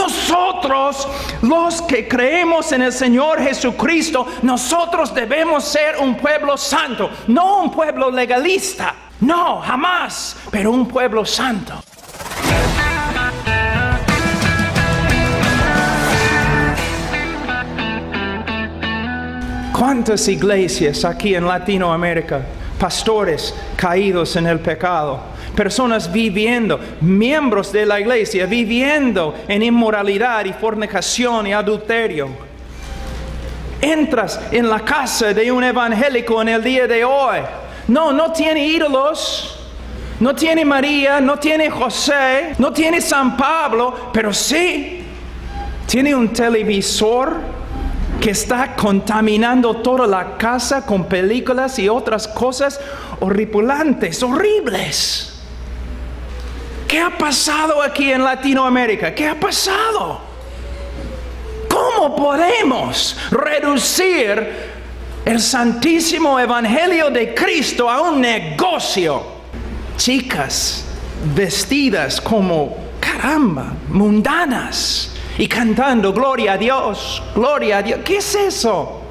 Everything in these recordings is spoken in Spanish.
Nosotros, los que creemos en el Señor Jesucristo, nosotros debemos ser un pueblo santo, no un pueblo legalista. No, jamás, pero un pueblo santo. ¿Cuántas iglesias aquí en Latinoamérica? Pastores caídos en el pecado, personas viviendo, miembros de la iglesia, viviendo en inmoralidad y fornicación y adulterio. Entras en la casa de un evangélico en el día de hoy. No tiene ídolos, no tiene María, no tiene José, no tiene San Pablo, pero sí tiene un televisor que está contaminando toda la casa con películas y otras cosas horripilantes, horribles. ¿Qué ha pasado aquí en Latinoamérica? ¿Qué ha pasado? ¿Cómo podemos reducir el santísimo evangelio de Cristo a un negocio? Chicas vestidas como, caramba, mundanas. Y cantando, gloria a Dios, gloria a Dios. ¿Qué es eso?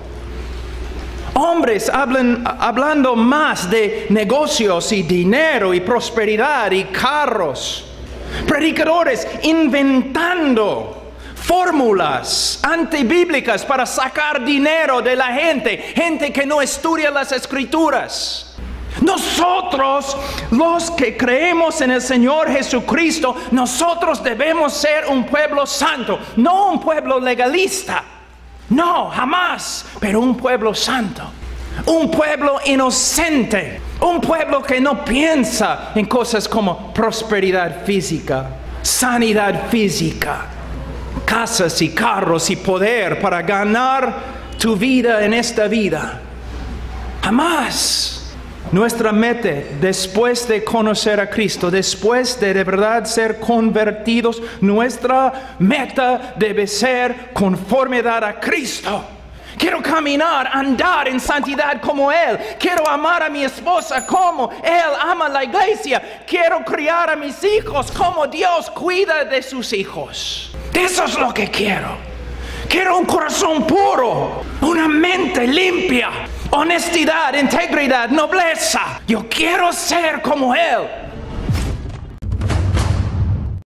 Hombres hablando más de negocios y dinero y prosperidad y carros. Predicadores inventando fórmulas antibíblicas para sacar dinero de la gente. Gente que no estudia las Escrituras. Nosotros, los que creemos en el Señor Jesucristo, nosotros debemos ser un pueblo santo, no un pueblo legalista. No, jamás, pero un pueblo santo. Un pueblo inocente. Un pueblo que no piensa en cosas como prosperidad física, sanidad física, casas y carros y poder para ganar tu vida en esta vida. Jamás. Nuestra meta, después de conocer a Cristo, después de verdad ser convertidos, nuestra meta debe ser conformidad a Cristo. Quiero caminar, andar en santidad como Él. Quiero amar a mi esposa como Él ama a la iglesia. Quiero criar a mis hijos como Dios cuida de sus hijos. Eso es lo que quiero. Quiero un corazón puro, una mente limpia. Honestidad, integridad, nobleza. Yo quiero ser como Él.